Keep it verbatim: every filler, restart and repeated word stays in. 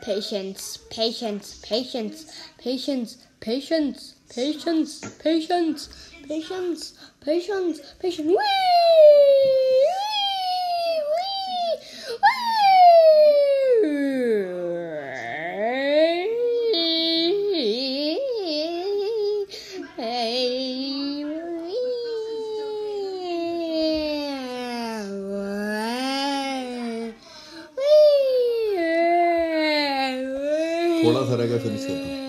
Patience, patience, patience, patience, patience, patience, patience, patience, patience, patience. Whee! थोड़ा सा रहेगा finish करता हूँ.